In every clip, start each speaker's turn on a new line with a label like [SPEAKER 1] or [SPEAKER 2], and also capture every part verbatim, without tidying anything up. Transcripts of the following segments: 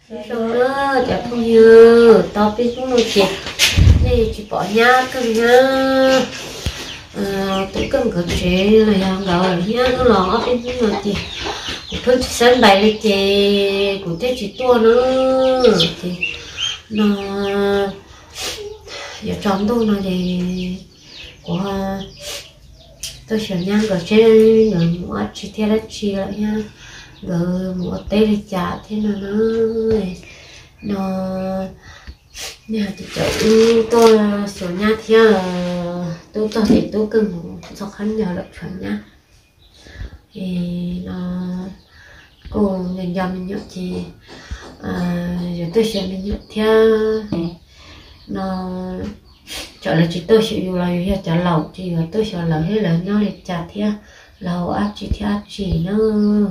[SPEAKER 1] xong nữa chả không như tao biết cũng nói chuyện này chỉ bỏ nhá cưng nhá tôi cần cái chế này hàng gạo là nhá nó lò bên những người chị của tôi chỉ sân bày lên chị của tôi chỉ tua nữa thì nó giờ tròn tôi nói thì của tôi sẽ nhang cái chế rồi mua chi theo đó chi lại nha rồi mua tê để trả thế nào nữa nó nhà thì chỗ tôi sửa nhà thì tôi tôi thì tôi cần cho khăn nhờ được chuẩn nhá thì nó cô nhận dòng nhận thì giờ tôi sẽ nhận theo nó chợ là chỉ tôi sử dụng là hết chợ lẩu thì tôi sẽ lẩu hết là nhau để trả theo lẩu áp chỉ theo chỉ nữa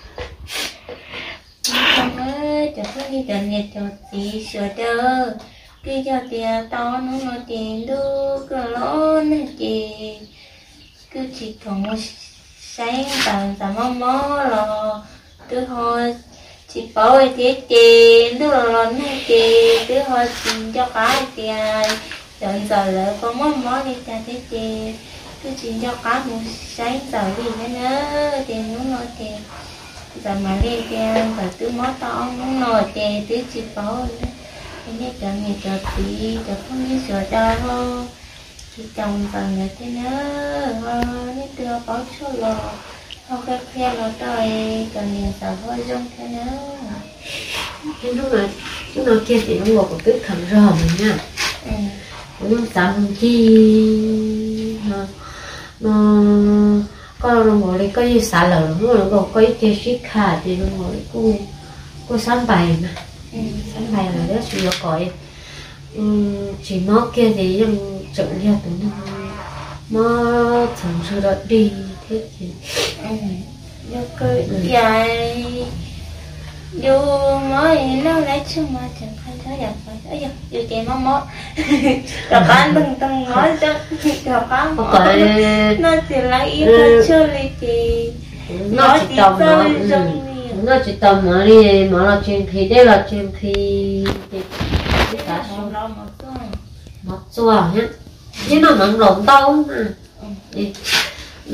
[SPEAKER 2] không ơi chợ tôi đi gần nhà chợ chị sửa đơ cứ cho tiền to nó nói tiền đu cứ lỗ này chị cứ chỉ còn một sáng tầm tầm mò mò lò cứ thôi chị bảo thì tiền đu lò này chị cứ thôi tiền cho cả tiền rồi giờ lại có món món đi cha thế chị cứ chỉ cho cả một sáng giờ đi nữa tiền nó nói tiền giờ mà lên tiền và cứ món to nó nói tiền cứ chị bảo cái này chợ này chợ tí chợ không biết sửa đâu thôi chị chồng vào nhà thế nữa nó đưa bảo số lò không cái khe lò trời chợ này chợ hơi rong thế nữa
[SPEAKER 1] cái lúc mà lúc nào kia thì nó ngồi một cái khẩn rò mình nha nó sáng chi nó nó con nó ngồi lấy cái xả lở nó ngồi cái cái xí khả thì nó ngồi cô cô sắm bài mà sắm bài là rất là còi chỉ nó kia thìยังchậm theo tụi nó nó thường sự đó đi thế thì
[SPEAKER 2] nó cứ dài dù mới nó lấy chứ mà chẳng phải thấy đẹp phải ấy giờ dù chị mong mốt rồi con từng từng nói cho rồi con nó chỉ lấy yêu thôi chưa lấy chị
[SPEAKER 1] nó chỉ tầm nó nó chỉ tầm mà đi mà là chuyện khi đây là chuyện khi cả số một xua nhá chứ nó mặn lộn đâu đi nó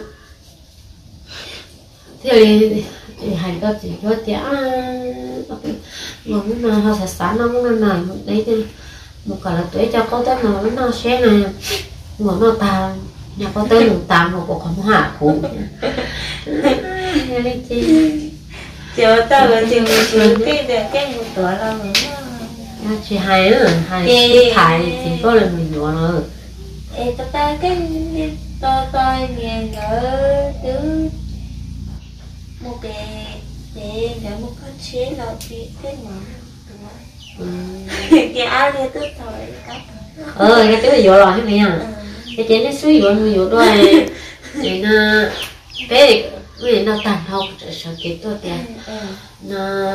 [SPEAKER 1] thì thì hành đó chỉ cho trẻ muốn nó họ sẽ sáng nó muốn này một đấy thì một cả là tuổi cho con tới nó nó xe này muốn nó tao nhà con tới một tao một bộ không hạ khổ
[SPEAKER 2] chờ tao là chỉ một cái cái cái một tuổi là
[SPEAKER 1] chị hay nữa hay cái thải chỉ có là mình nhỏ nữa
[SPEAKER 2] ê tao ta cái to to nghe ngỡ thứ một cái để để một cái chế là cái cái mà cái áo này tôi thôi
[SPEAKER 1] ờ cái thứ là rồi thế này cái chế nó suy rồi người rồi thì nó cái cái nó tàn học sợ cái tôi tiền nó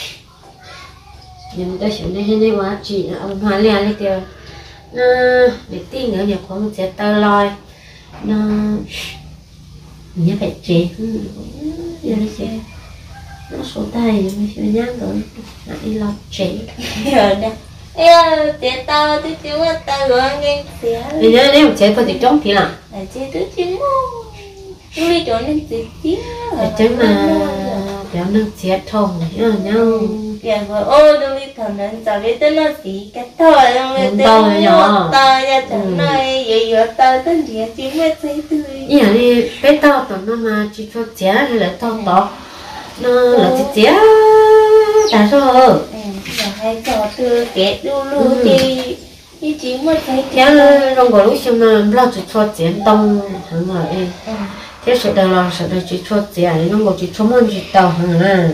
[SPEAKER 1] nhưng tôi想那些那话剧，我买了那个，那你订了有空接到来，那你phải chế, như thế chế, nó số tay mình phải nhang rồi, lại đi lọc chế.
[SPEAKER 2] Rồi đây, ê, chế tao, tôi chưa có tao rồi nghe chế.
[SPEAKER 1] Bây giờ nếu chế có thì trống thì là.
[SPEAKER 2] Là chế tôi chế mua, tôi đi chỗ nên chế chế.
[SPEAKER 1] Chế mà béo nâng chế thông nhá nhau.
[SPEAKER 2] Dạ rồi, ôi tôi biết thằng nên giờ biết tới nó gì cái thôi,
[SPEAKER 1] không tôi nhỏ,
[SPEAKER 2] tao ra chẳng nói vậy rồi tao tới gì chỉ mới thấy tươi.
[SPEAKER 1] Như này bé tao tao nó mà chỉ cho chế hay là tao tao nó là chỉ chế, tại sao?
[SPEAKER 2] Ừ, giờ hay cho từ kẹt lu lu thì như chỉ mới thấy
[SPEAKER 1] chế trong cái lúc xem mà lo chỉ cho chế đông hàng rồi em, thế sự đời là sự đời chỉ cho chế, nó một chỉ cho món chỉ tao hàng à.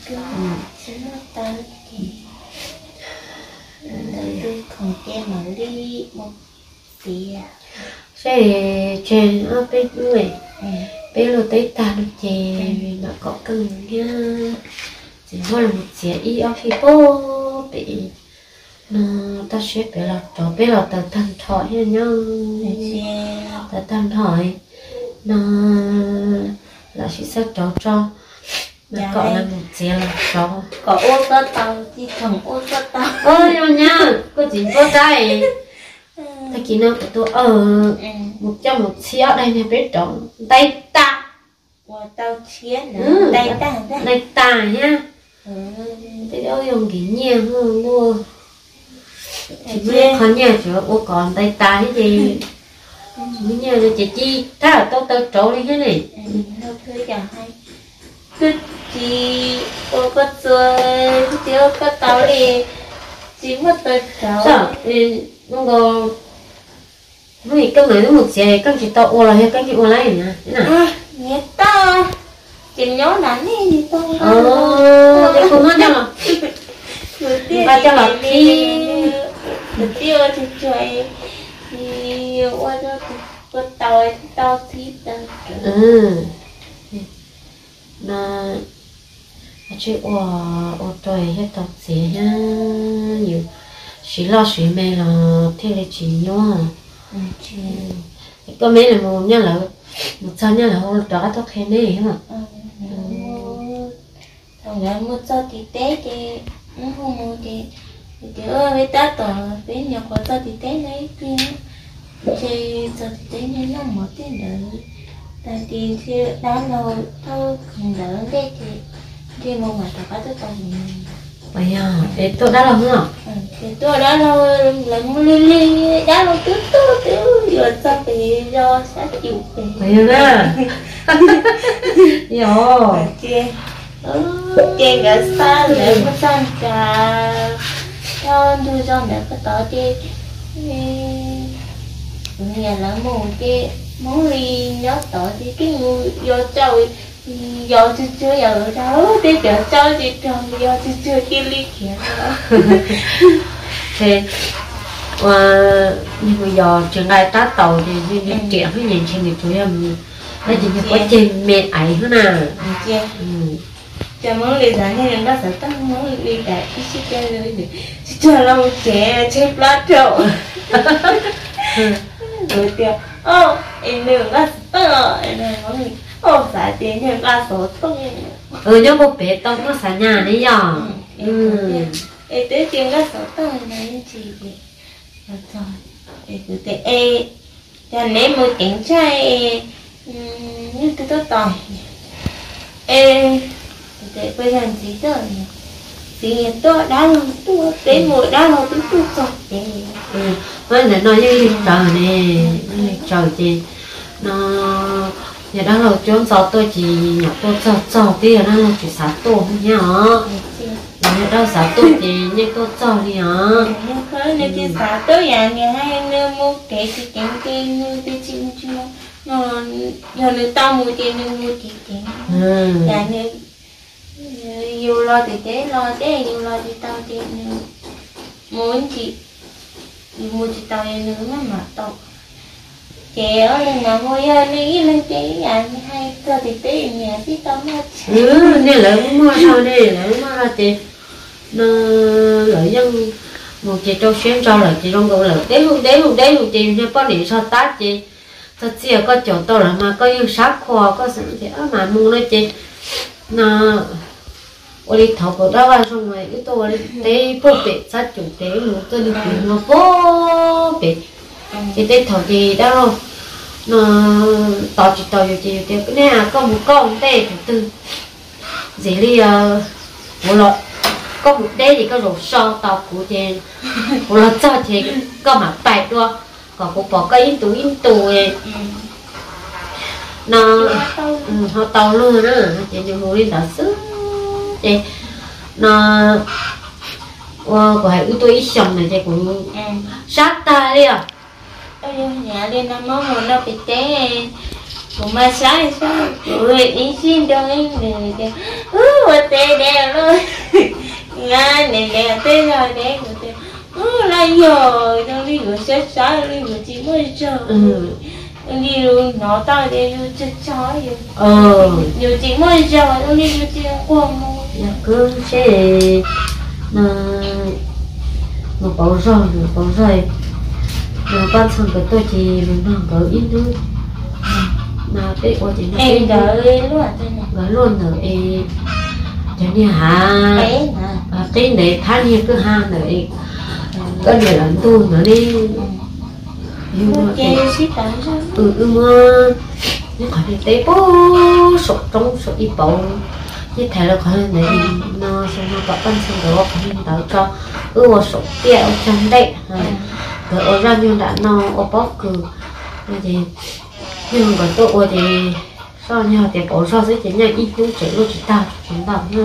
[SPEAKER 2] Không che mở đi một tí à
[SPEAKER 1] sẽ trên ở bên người bên lô tới ta được chè nó có cần nha chỉ có là một chè y ở phía bố bị nó ta sẽ bị là cho bên là tờ thằng thỏi nha nhau tờ thằng thỏi nó là chỉ sẽ cho cho Mà cậu là một xe là sao?
[SPEAKER 2] có ô tô tàu thì thằng ô tô tàu
[SPEAKER 1] Ôi nhưng nha, có gì có trái. Thế kỹ năng của tôi ở một trong một xe đây này biết trống tay ta.
[SPEAKER 2] của tàu chiến nữa tay ta đây
[SPEAKER 1] Tay ta nhá.
[SPEAKER 2] ừ.
[SPEAKER 1] Thế đâu dùng cái nhiều hơn mua. Thì mới khó nhà chứ, ô còn tay ta hết thì mới nhà là chị chi, thế là tôi tôi trổ đi thế này.
[SPEAKER 2] đâu thứ chẳng hay cứ chỉ ô có chơi chỉ ô có tàu đi chỉ một tôi cháu
[SPEAKER 1] Sao? Ừ, nó có vì cái này nó một xe, cái chị tao ô là hay cái chị ô lại nè, thế nào?
[SPEAKER 2] à nghe ta chỉ nhớ đánh đi thì tôi
[SPEAKER 1] Ờ, thì không nói nhau
[SPEAKER 2] đầu tiên
[SPEAKER 1] Và cho là
[SPEAKER 2] thì
[SPEAKER 1] khi-
[SPEAKER 2] đầu tiên thì chơi thì qua cho có tàu tàu thì tàu
[SPEAKER 1] Ừ. Mà chị ô ô trời hết tập xe ha, nhiều chỉ lo chỉ mẹ là thế là chỉ nhớ.
[SPEAKER 2] ừ chị
[SPEAKER 1] Có mấy là một nhá là một sao nhá là hôm đó tôi khen đấy hả?
[SPEAKER 2] thằng gái mua cho thì tết thì không không mua thì thì ơi với ta tỏ với nhà có cho thì tết đấy kia chơi cho thì tết nên nó một tiền nữa tại thì khi đã lâu thôi không đỡ đấy thì thì mua mà tao có tôi còn
[SPEAKER 1] Vậy à, để tôi đã làm hả?
[SPEAKER 2] thì tôi đã lâu lần li li đã lâu tứ tứ tứ rồi sao thì do sẽ chịu về
[SPEAKER 1] Vậy à Yo
[SPEAKER 2] kia kia cả xa lệ có sang cả cho tôi cho mẹ có tỏ đi nhà là một cái món ly nhớ tỏ thì cái người vô trời vô chưa chưa ở đâu đi chợ chơi đi trời vô chưa chưa kia ly kia
[SPEAKER 1] Thế và nhưng mà giờ trường đại tá tàu thì như như trẻ với nhìn trên thì chú em đây thì như có trên mẹ ấy nữa nè.
[SPEAKER 2] chưa
[SPEAKER 1] Ừ.
[SPEAKER 2] cho món ly giá như nó sẽ tăng món ly đại cái chiếc chơi rồi đi chơi lâu trẻ chơi plát trộn rồi tiền ô em đừng có tơ em đừng có gì ô xả tiền nhưng có số tung
[SPEAKER 1] Ừ nhớ một bé tông nó xả nhà đấy giờ. Ừ.
[SPEAKER 2] em tới tiền có số tung này chị thì rồi rồi em cứ thế em cho nên một tiếng trai như tôi tôi tỏi em để bây giờ gì rồi thì tôi đã làm tôi tới một đã làm tôi tôi rồi để
[SPEAKER 1] Ừ. Nói là nói như lịch trời nè, lịch trời thì nó nhà đang là chỗ gió tôi chỉ nhỏ tôi gió gió thì là đang là chỉ sáu tuổi thôi nhá. Nhà đâu sáu tuổi thì như tôi gió đi hả?
[SPEAKER 2] có nên thì sao tôi nhà nhà hai nơi mua cái thì cái cái như tôi chịu chưa nó giờ người ta mua tiền nên mua tiền tiền
[SPEAKER 1] Ừ.
[SPEAKER 2] nhà nên yêu lo thì thế lo thế yêu lo thì tao tiền muốn chị mua chị tao nữa mà tao trẻ ở lên nhà ngồi đi lên cái nhà hay cơ thì tế nhà thì tao mà
[SPEAKER 1] Ừ, nè lại cũng mua sao đây lại cũng mua ra thì nó lợi dân một chị cho xem cho là chị trong cầu là đấy luôn đấy luôn đấy luôn chị nha có điểm sao tát chị thật sự có chỗ tôi là mà có yêu sát khoa có sự thì ở mà mua nó chị nó ở đi thầu của đó vào xong rồi cái tôi tế phô bể sát chủ tế một cái đi tìm nó phô bể chị tế thầu thì đó rồi nó tao chỉ tao chị chị cái này à có một con tê từ từ dễ đi một loại có một đế thì có rổ so tao của trên một loại cho thì có mà bài đua còn cũng bỏ cái in tủ in tủ ấy nó ừ, họ tàu luôn á chị nhiều người đi đảo sức chị nó của hai tôi ít xong này thì cũng sát tay đi à
[SPEAKER 2] ở nhà đi năm món rồi nó bị té cũng mà sáng sáng rồi đi xin đâu em này kìa ừ mà té đè luôn ngay này đè té rồi đè của té ừ lại rồi đâu đi rồi sáng sáng đi rồi chỉ mới chờ đi rồi nó tao đi rồi chết chói rồi
[SPEAKER 1] ờ
[SPEAKER 2] rồi chỉ mới chờ đâu đi rồi chỉ qua môi
[SPEAKER 1] dạ cứ sẽ nó nó bảo rồi nó bảo rồi nó ban sang cái tôi chỉ mình đang có ít nữa mà cái ô thì nó
[SPEAKER 2] em đợi luôn thế này
[SPEAKER 1] gửi luôn rồi em cho nên hà
[SPEAKER 2] bé nè
[SPEAKER 1] cái để tháng như cứ ha này có điều là tôi nữa đi nhưng mà
[SPEAKER 2] chơi xí tao sao
[SPEAKER 1] ừ ừ mà nhưng khỏi tế bố sụt trong sụt ít bầu như thế là khỏi này nó xong nó có phân xong đó khỏi nên tao cho ừ mà sụt tiệt trong đấy rồi ở ra như đã nó ở bóc cứ thì nhưng mà tôi ở thì sao nhau thì bỏ sao sẽ chỉ nhà ít cũng chỉ luôn chỉ tao chúng tao nữa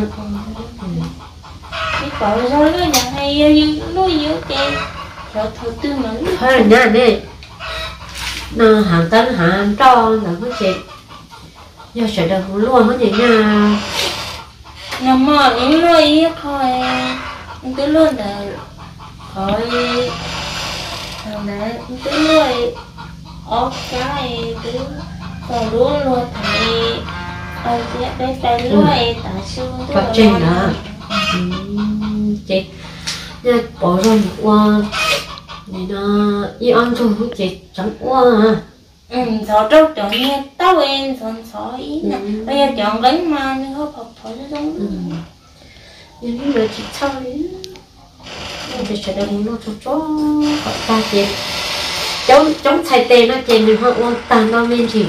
[SPEAKER 2] cái cậu sao nó nhà hay như nó yếu kê rồi thôi tư mà
[SPEAKER 1] thôi là nhà này nó hàng tấn hàng cho là có chuyện giờ sẽ được luôn có gì nha
[SPEAKER 2] nằm mò những lối yếu thôi cứ luôn là khỏi thằng đấy cứ lối ốc cái cứ còn luôn luôn thì ở phía đây phải lối tại sao
[SPEAKER 1] có chuyện đó chị nha bỏ ra một qua thì nó y ăn cho hút chị chẳng qua à
[SPEAKER 2] ừ thọ trâu chọn nghe tao em son sỏi ý nè bây giờ chọn đánh mà nhưng không học phải nó giống
[SPEAKER 1] nhưng mà chị sao đấy thì sẽ được nó cho chó họ ta chị chống chống xài tê nó chị mình họ quan tàn nó lên chị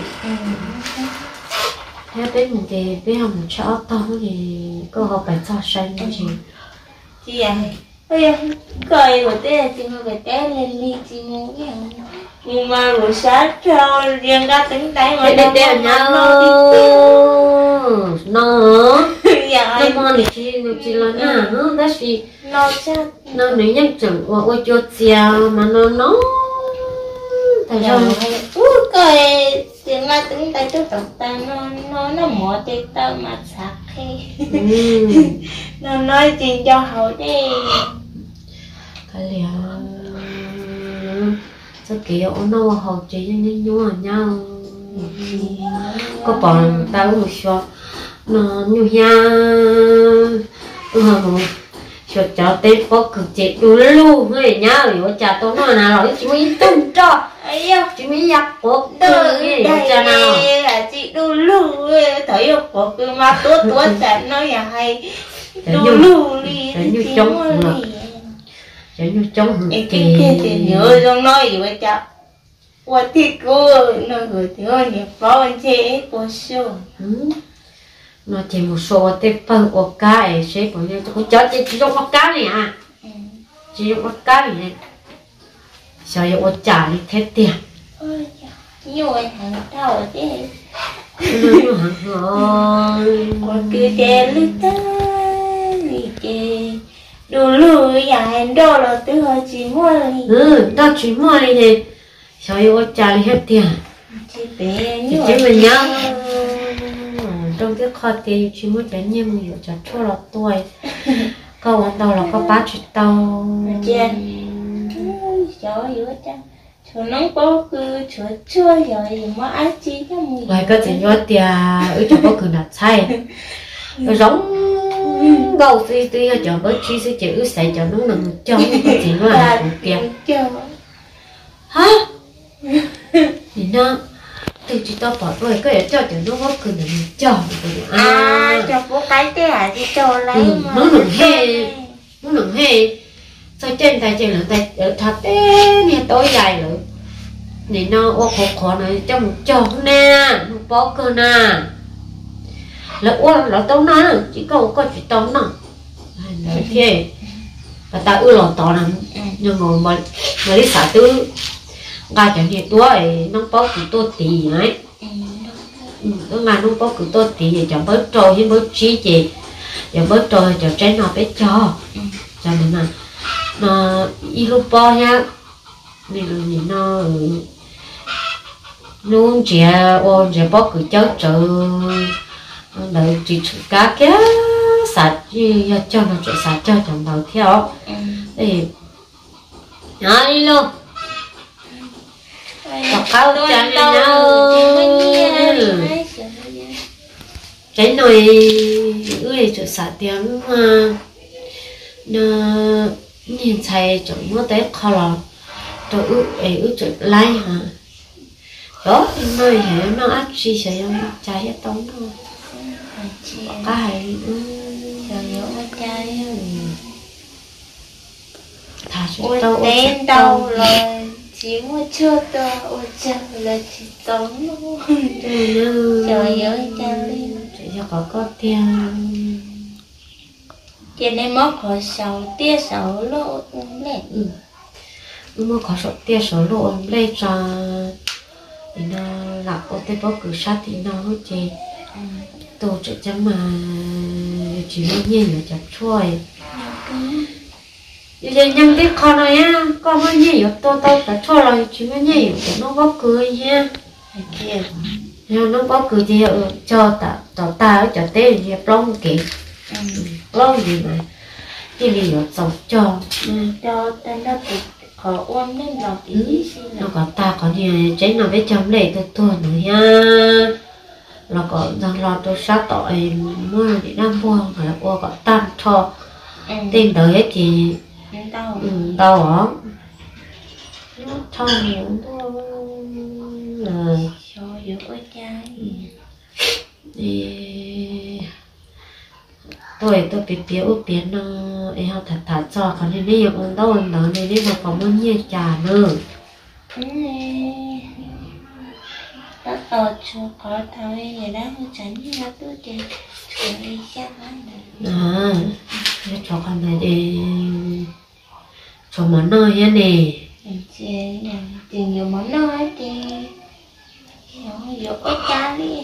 [SPEAKER 1] theo bên mình thì biết không cho to thì có học bài cho xanh chị
[SPEAKER 2] chị à bây giờ cười của té chị mà phải té lên ly chị mua cái nhưng mà buổi sáng trâu riêng ra tính tay mà
[SPEAKER 1] để để nhau nó
[SPEAKER 2] dạ
[SPEAKER 1] nó mà thì chị chị là nà nó đó chị
[SPEAKER 2] nó chắc
[SPEAKER 1] nó nếu như chẳng qua qua cho chiều mà nó nó tại sao
[SPEAKER 2] ui cười riêng ra tính tay cho tao ta nó nó nó mỏ tay tao mà sạc hay nó nói chuyện cho hậu đi
[SPEAKER 1] cái liền sao kiểu nó học chỉ nên nhua nhau có bỏ tao một số nó như nha ừ chuột chó tết có cực chết đủ luôn người nhá rồi cha tôi nói là rồi chỉ mới tung cho
[SPEAKER 2] ấy à
[SPEAKER 1] chỉ mới giặt bộ
[SPEAKER 2] từ
[SPEAKER 1] cái cha nào
[SPEAKER 2] là chị đủ luôn thấy không có cứ mà tốt tốt chẳng nói là hay đủ luôn đi
[SPEAKER 1] như trong giống như trong
[SPEAKER 2] cái cái thì nhớ trong nói gì vậy cha qua thì cô nó gửi thì ơi nhập vào anh chị của số
[SPEAKER 1] nó chỉ một số tép phần của cái sẽ có như tôi cho chị chỉ dùng một cái này à chỉ dùng một cái này sao vậy tôi trả đi hết tiền
[SPEAKER 2] nhiều anh hàng thao thế
[SPEAKER 1] nhiều hàng rồi
[SPEAKER 2] còn cứ chè lít ta lít chè đồ lười dài đồ là từ hồi chỉ mua đi
[SPEAKER 1] ừ đó chỉ mua đi thì sao vậy tôi trả đi hết tiền
[SPEAKER 2] chị bé
[SPEAKER 1] chỉ chỉ mình nhá trong cái kho thì chỉ muốn đến nhiều người cho cho là tuổi câu ăn đầu là có ba chục tàu
[SPEAKER 2] chè trời ơi cha cho nó có cứ chua chua rồi mà ai chỉ cho mình
[SPEAKER 1] vậy có thể nhớ tiền ở chỗ có cứ đặt sai giống gầu thì tuy là chỗ bớt chi sẽ chữ sẽ cho nó nằm trong cái gì nó là tiền hả thì nó từ chị tao bỏ rồi cái cho cho nó có cứ nằm cho
[SPEAKER 2] à cho bố cái thế à thì cho lấy mà
[SPEAKER 1] nó nằm he nó nằm he sao trên tay trên là tay ở thật thế nè tối dài rồi này nó ô khó khó này cho một chó nè một bó cơ nè là ô là tao nói chỉ có có chỉ tao nói là thế và ta ưa lòng tao lắm nhưng mà mà mà đi xả tư gà chẳng hiện tuổi nó bó cứ tôi tì ấy nó ngài nó bó cứ tôi tì thì chẳng bớt trôi với bớt trí chị chẳng bớt trôi chẳng trái nó bé cho cho nên là nó y lúc bó nhá nên là nhìn nó luôn trẻ ôn trẻ bó cứ cháu chờ đợi chị cá kia sạch cho nó chuyện sạch cho chẳng đầu theo thì nói đi luôn có câu trả nhau cái nồi ơi chỗ sạch tiếng mà nó nhìn thấy chỗ nó tới khó lắm chỗ ư ấy ư chỗ lai hả đó nơi hệ nó ác chi sẽ trái hết tống thôi cái
[SPEAKER 2] trai
[SPEAKER 1] thả xuống
[SPEAKER 2] ôi
[SPEAKER 1] tàu
[SPEAKER 2] tên tàu là chỉ mua chưa tờ ôi trời là chỉ tống luôn trời ơi cha lên
[SPEAKER 1] chỉ cho có có tiền
[SPEAKER 2] cho nên mất khỏi sáu tia sáu lỗ lên
[SPEAKER 1] ừ mà có số tiền số lộ lấy cho thì nó là có thể bao cứ sát thì nó hết chị tổ chức cho mà chỉ muốn nhìn là chặt chuối giờ nhắm cái con này á con mới nhìn tôi tôi chặt chuối rồi chỉ muốn nhìn nó bao cười nha nó bao cười thì cho ta cho ta cho tên gì lông kì lông gì mà cái gì ở trong cho
[SPEAKER 2] cho tên nó bị khó ôm lên lòng ý
[SPEAKER 1] nó có ta có gì chế nó với chồng lệ tôi tuần nữa nha nó có rằng lo tôi sát tội mua đi năm buông hay là qua có tan cho tên đời ấy thì
[SPEAKER 2] đau
[SPEAKER 1] đau hả nó cho nhiều thôi
[SPEAKER 2] cho yếu ơi trai
[SPEAKER 1] thì tôi tôi bị biểu biến nó ấy họ thật thật cho còn nên nhiều ông đâu nó nên đi mà có muốn nhiều trà nữa
[SPEAKER 2] đã tỏ cho có thằng ấy người đang tránh ra tôi thì chuyện đi chắc
[SPEAKER 1] à cái cho con này đi cho món nơi nha nè
[SPEAKER 2] chị tìm nhiều món nơi thì nhiều ớt cá đi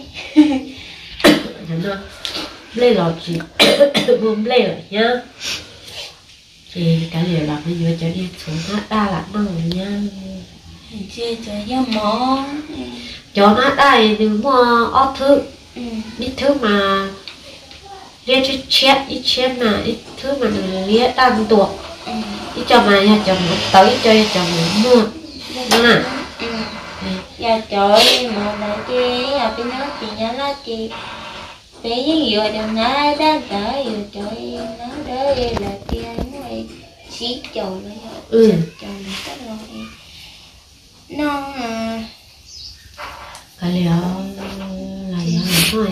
[SPEAKER 1] nó lấy lọt chị buông lấy rồi nhá chị cái này là bây giờ cho đi xuống hát đa là nó rồi nha
[SPEAKER 2] chị cho nhau món
[SPEAKER 1] cho nó đây đừng mua ót thứ ít thứ mà lia chút chết ít chết mà ít thứ mà lia đan tuột ít cho mà nhà chồng một tới cho chồng mua đúng không
[SPEAKER 2] nhà trời mà là chị ở bên đó thì nhớ là chị bé với vừa đừng nói đã đỡ vừa trời nó đỡ là kia ngoài xí chầu rồi
[SPEAKER 1] ừ
[SPEAKER 2] chầu tất rồi non à
[SPEAKER 1] cái liệu là gì thôi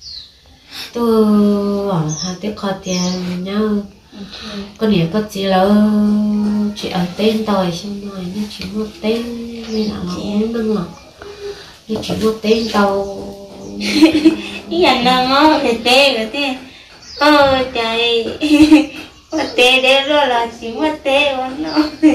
[SPEAKER 1] tôi ở hai tiếng kho tiền nhau con này có chỉ là chị ở tên tôi xong rồi nhưng chỉ một tên nên là nó cũng nâng lọc nhưng chỉ một tên tàu
[SPEAKER 2] cái anh nào mà cái tê cái tê ôi trời cái tê đấy rồi là chỉ một tê mà nó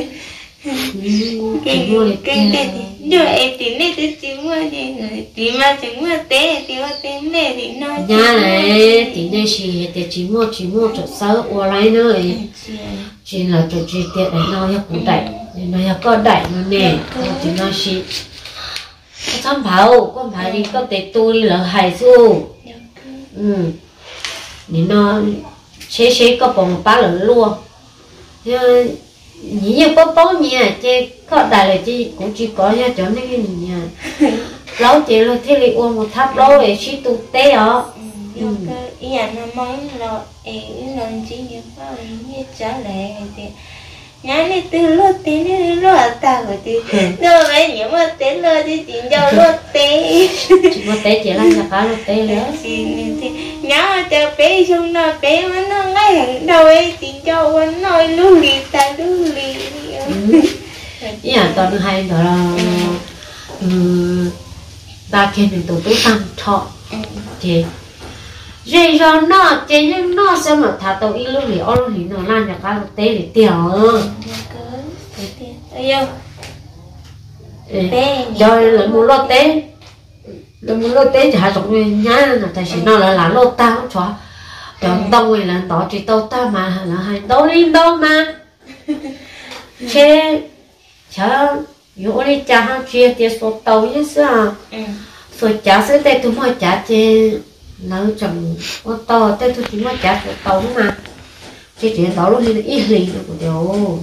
[SPEAKER 2] cái cái cái rồi em tìm này tôi chỉ mua đi người tìm mà chỉ mua tê thì mua tê này thì nó
[SPEAKER 1] nhà này thì này chỉ thì chỉ mua chỉ mua chỗ sáu qua lại nữa chỉ là chỗ chỉ tiện để nó nhập cũng đại để nó nhập có đại nó nè thì nó chỉ không phải con phải đi có thể tu đi là hay su ừ thì nó chế chế có bông bá lớn luôn nhưng như bố bố nha chị có đại là chị cũng chỉ có nha cho nên cái nhà lâu chị là thế li uống một tháp lâu để chỉ tu tế ở
[SPEAKER 2] ừ ý anh nó món là ấy lần chỉ như bao như trả lại thì nhá đi từ lót té đi lót ta rồi thì đâu vậy nhưng mà té lót thì chỉ cho lót té
[SPEAKER 1] chỉ có té chỉ là nhà cá lót té nữa
[SPEAKER 2] thì nhá cho bé xong nó bé mà nó ngay hàng đầu ấy chỉ cho anh nói lưu lì ta lưu lì
[SPEAKER 1] ý là toàn hay đó là ta khen được tổ chức tăng thọ thì rồi rồi nó chỉ nhưng nó sẽ mà thả tàu ít lúc thì ở lúc thì nó làm nhà cá lót té để tiểu rồi là muốn lót té là muốn lót té thì hai chục người nhá là tại vì nó là là lót ta không cho chọn tông người là tỏ chỉ tàu ta mà là hai tàu lên đâu mà chế chả yếu đi chả hàng chia tiền số tàu như sao rồi chả sẽ để tụi mình chả chế nấu chồng ô tô tới tụi chúng nó chả số tàu mà chế chuyện tàu lúc thì ít lì được của điều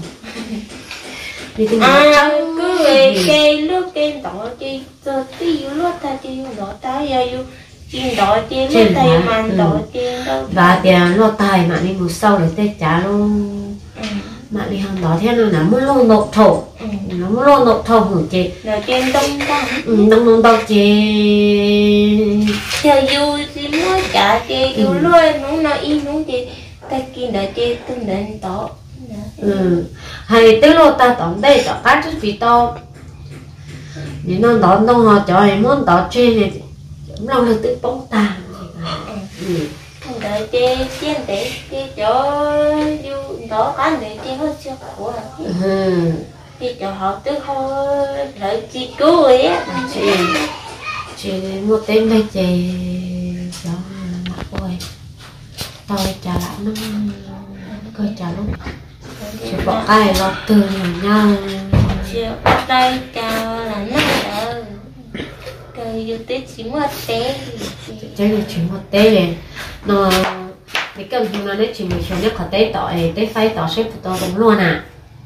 [SPEAKER 2] à cứ về cây lúc cây đỏ chi cho tiêu lúc ta chi đỏ ta giờ yêu tiền đỏ tiền lúc ta mà đỏ tiền đâu
[SPEAKER 1] và tiền lo tài mà đi một sau để tết trả luôn mà đi hàng đó thế nào là muốn lo nộp thổ nó muốn lo nộp thổ hưởng chị
[SPEAKER 2] là tiền đông ta
[SPEAKER 1] đông đông đông chị
[SPEAKER 2] theo yêu thì mua trả chị yêu luôn nó nó in nó chị ta kia đợi chơi tương đến tổ
[SPEAKER 1] ừ hay tới lúc ta tổng đây cho cá chút vì to nhưng nó đón đông họ cho em muốn đón chơi này cũng lâu là tự bóng tàn ừ
[SPEAKER 2] đợi chơi chiến để chơi cho du đó cá để chơi hết chưa của
[SPEAKER 1] ừ
[SPEAKER 2] chơi cho họ tới thôi lợi chi cứu ấy á
[SPEAKER 1] chị chị một tên đây chị cho ôi tao trả lại nó coi trả lúc chị bỏ ai lọt từ nhau
[SPEAKER 2] chiều đây chào là năm giờ cây yêu tết chỉ một té
[SPEAKER 1] chơi là chỉ một té này nó cái cần thì nó đấy chỉ một số nhất có té tỏi té phai tỏi xếp tỏi đúng luôn à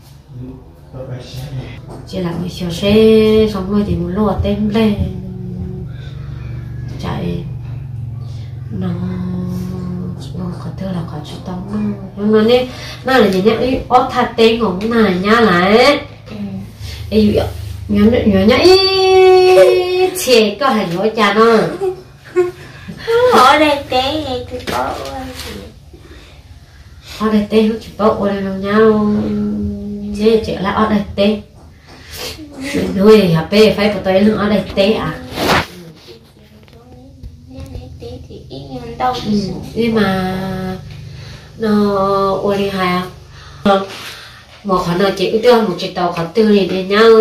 [SPEAKER 1] chỉ là một số xe xong rồi thì một lúa tem lên chạy nó nó có thứ là có chút tao nó nhưng mà nè nó là gì nhá ý ót thật tên của nó là nhá lại ý nhớ nhớ nhá ý chè có hành lỗi cha nó
[SPEAKER 2] ở đây té này thì có
[SPEAKER 1] ở đây té không chỉ có ở đây đâu nhau chứ chỉ là ở đây té nuôi hả bé phải có tới nữa ở đây té à ừ. Nhưng mà nó ôi đi hay à một khả năng chỉ đưa một chiếc tàu khả tư này để nhau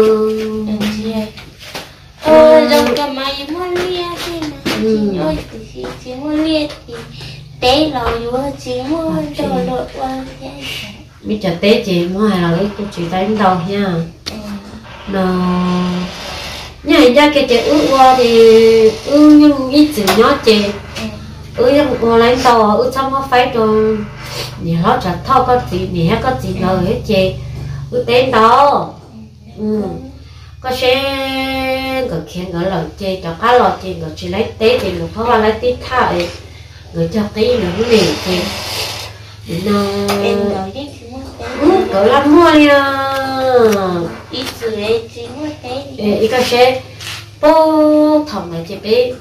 [SPEAKER 2] ôi dòng cả mày muốn lia thế mà ôi thì chỉ muốn lia thì té lò vô chỉ muốn đồ lội qua
[SPEAKER 1] biết cho té chị muốn hay là cái cô chị đánh đầu nha nó nhà ra cái chị ước qua thì ước nhưng ít chữ nhỏ chị ước nhưng mà lấy đầu ước xong nó phải rồi nhỉ nó chả thao có gì nhỉ có gì lời hết chị ước tên đó ừ có xe người khen người lời chị cho cá lọt chị người chị lấy té thì lúc đó lấy tí thao người cho tí nữa cái gì chị nó
[SPEAKER 2] em đợi đi chỉ muốn té
[SPEAKER 1] cỡ lắm mua nha
[SPEAKER 2] ít chữ đấy chỉ muốn té
[SPEAKER 1] ý cái xe bố thòng này chị biết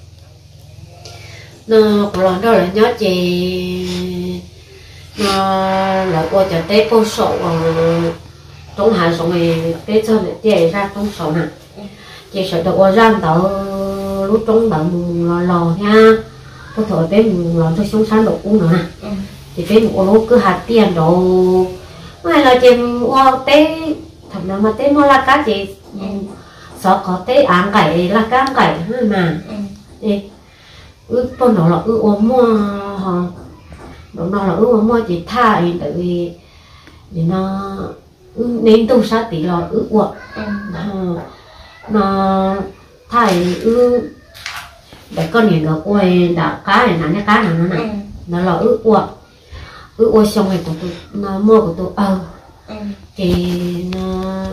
[SPEAKER 1] nó có lần đó là nhớ chị nó lại qua cho té bố sổ trong hai sổ này té cho này té ra trong sổ nè chị sợ được qua ra tao lúc trong bận lò lò nha có thể bé mình lò cho sống sáng độ uống nữa nè chị bé một lúc cứ hạt tiền đồ hay là chị qua té thằng nào mà té mua lá cá chị sợ có té ăn cải lá cá cải mà đi ước con đó là ước ốm mua họ đó là ước ốm mua chị tha thì tại vì thì nó nên tu sát tỷ lọ ước quật nó thay ước để con nhìn nó quay đã cá này nè cá nào nó nè nó là ước quật ước quật xong rồi của tôi nó mua của tôi ờ thì nó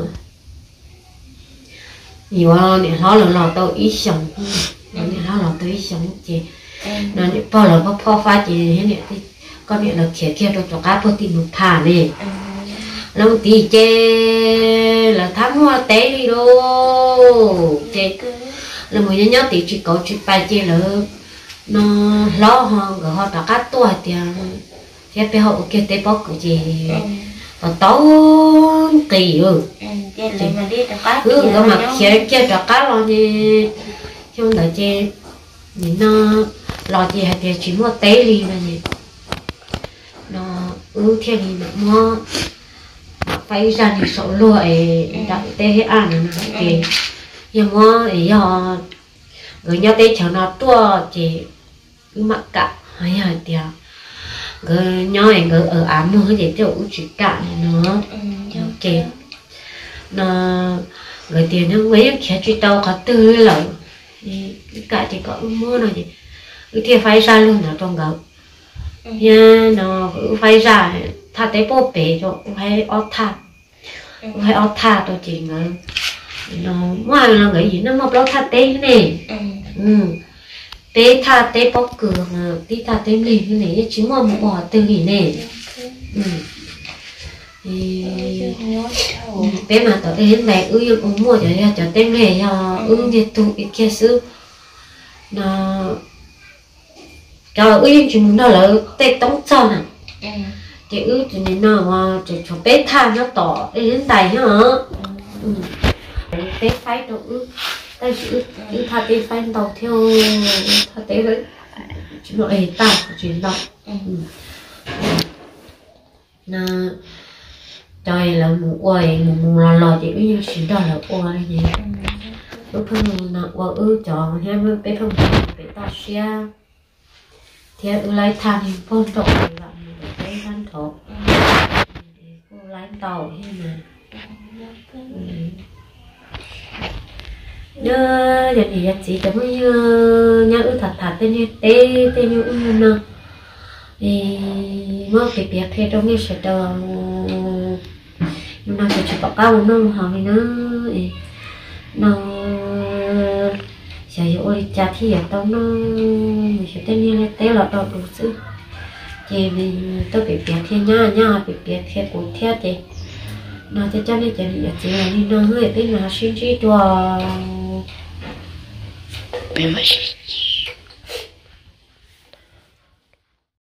[SPEAKER 1] nhiều này nó là lò tôi ý sống nó là lò tôi ý sống chị nó bao giờ có phô pha chị thế này thì con này là kia kia cho cá bơ tìm một thả này nó tí chê là tháng hoa té đi đô chê là một nhớ tí chỉ có chỉ bài chê là nó lo hơn rồi họ cho cá tuổi thì thế bây họ kia té bóc của chị và tấu kỳ ừ cứ cái mặt kia kia cho cá lo như không đợi chê nhìn nó lo gì hay thì chỉ mua té đi là gì nó ừ thế thì mua phải ra thì số lúa ấy đặt té ăn nữa thì nhưng mà ấy giờ người nhau té cho nó tua thì cứ mặc cả hay là tiệt người nhau ấy người ở ám nữa thì chỗ chỉ cả nữa ok nó người tiền nó mấy kia chỉ tàu có tư lẩu thì cả chỉ có mua này thì cái kia phải ra luôn ở trong gạo nha nó phải ra thà té bố bể cho phải ót thà phải ót thà tôi chỉ ngờ nó ngoài là cái gì nó mọc lâu thà té cái này ừ té thà té bóc cửa tí thà té lì cái này chỉ mua một bỏ từ cái này ừ thì bé mà tao đến này ư uống mua cho ra cho tem này cho ư nhiệt tụ ít kia sư nó cho ư chỉ muốn đó là tết tống cho nè chị ước chị nên nào mà chị cho bé than nó tỏ để đến đầy nhá ừ bé phái đâu ước tay chị ước ước tha bé phái đầu theo tha bé đấy chị nói ấy ta chuyện đó nè trời là mù quầy mù mù lò lò chị ước như chuyện đó là quầy gì ước phân nào qua ước chọn hay mới bé phân bé tao xia thì ước lấy than thì phong trộn là bé than thổ lấy tàu hay mà nhớ giờ thì chị cảm ơn nhớ ước thật thật tên như tê tên như ước nè thì mơ cái việc thì trong cái sự đó nó sẽ chụp cao nó hỏi nó nó sẽ dụ đi chặt thì ở đâu nó mình sẽ tên như thế là đâu đủ chứ thì mình tôi bị việc thì nha nha bị việc thì cũng theo thì nó cho cho nên chỉ là chỉ là như nó hơi bên nào suy nghĩ cho